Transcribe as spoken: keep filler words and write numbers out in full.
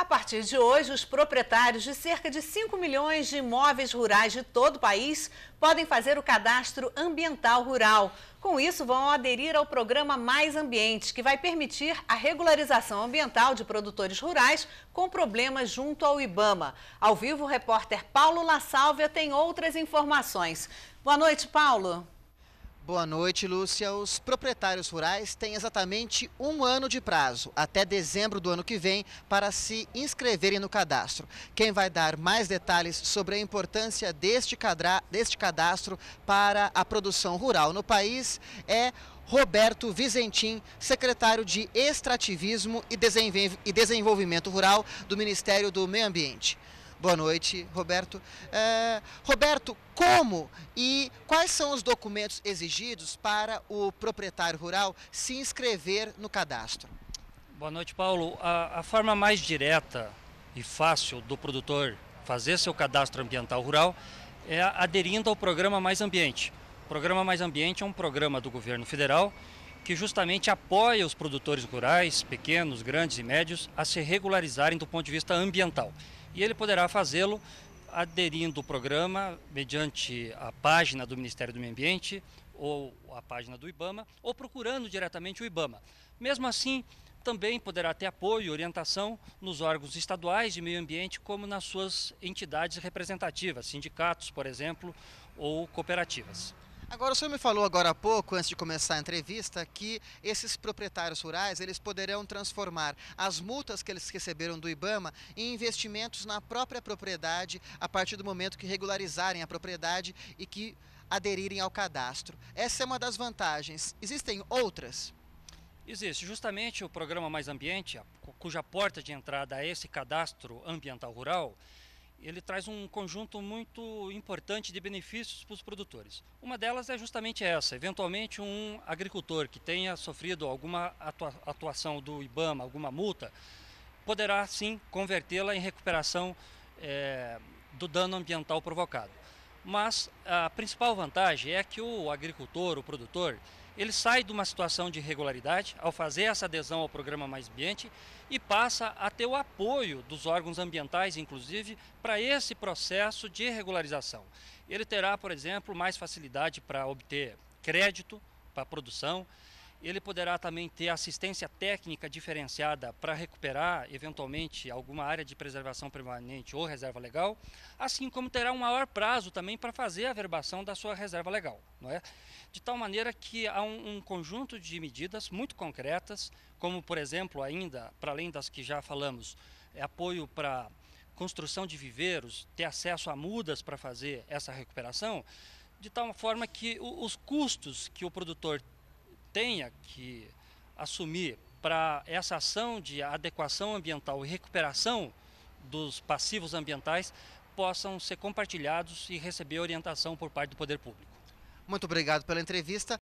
partir de hoje, os proprietários de cerca de cinco milhões de imóveis rurais de todo o país podem fazer o cadastro ambiental rural. Com isso, vão aderir ao programa Mais Ambiente, que vai permitir a regularização ambiental de produtores rurais com problemas junto ao IBAMA. Ao vivo, o repórter Paulo La Sálvia tem outras informações. Boa noite, Paulo. Boa noite, Lúcia. Os proprietários rurais têm exatamente um ano de prazo, até dezembro do ano que vem, para se inscreverem no cadastro. Quem vai dar mais detalhes sobre a importância deste, cadra... deste cadastro para a produção rural no país é Roberto Vizentim, secretário de Extrativismo e Desenvolvimento Rural do Ministério do Meio Ambiente. Boa noite, Roberto. É, Roberto, como e quais são os documentos exigidos para o proprietário rural se inscrever no cadastro? Boa noite, Paulo. A, a forma mais direta e fácil do produtor fazer seu cadastro ambiental rural é aderindo ao programa Mais Ambiente. O programa Mais Ambiente é um programa do governo federal que justamente apoia os produtores rurais, pequenos, grandes e médios, a se regularizarem do ponto de vista ambiental. E ele poderá fazê-lo aderindo ao programa mediante a página do Ministério do Meio Ambiente ou a página do IBAMA ou procurando diretamente o IBAMA. Mesmo assim, também poderá ter apoio e orientação nos órgãos estaduais de meio ambiente, como nas suas entidades representativas, sindicatos, por exemplo, ou cooperativas. Agora, o senhor me falou agora há pouco, antes de começar a entrevista, que esses proprietários rurais, eles poderão transformar as multas que eles receberam do IBAMA em investimentos na própria propriedade, a partir do momento que regularizarem a propriedade e que aderirem ao cadastro. Essa é uma das vantagens. Existem outras? Existe. Justamente o programa Mais Ambiente, cuja porta de entrada é esse cadastro ambiental rural, ele traz um conjunto muito importante de benefícios para os produtores. Uma delas é justamente essa: eventualmente um agricultor que tenha sofrido alguma atua atuação do IBAMA, alguma multa, poderá sim convertê-la em recuperação é, do dano ambiental provocado. Mas a principal vantagem é que o agricultor, o produtor, ele sai de uma situação de irregularidade ao fazer essa adesão ao programa Mais Ambiente e passa a ter o apoio dos órgãos ambientais, inclusive, para esse processo de regularização. Ele terá, por exemplo, mais facilidade para obter crédito para a produção. Ele poderá também ter assistência técnica diferenciada para recuperar, eventualmente, alguma área de preservação permanente ou reserva legal, assim como terá um maior prazo também para fazer a averbação da sua reserva legal, não é? De tal maneira que há um, um conjunto de medidas muito concretas, como, por exemplo, ainda, para além das que já falamos, é apoio para construção de viveiros, ter acesso a mudas para fazer essa recuperação, de tal forma que o, os custos que o produtor tenha que assumir para essa ação de adequação ambiental e recuperação dos passivos ambientais possam ser compartilhados e receber orientação por parte do poder público. Muito obrigado pela entrevista.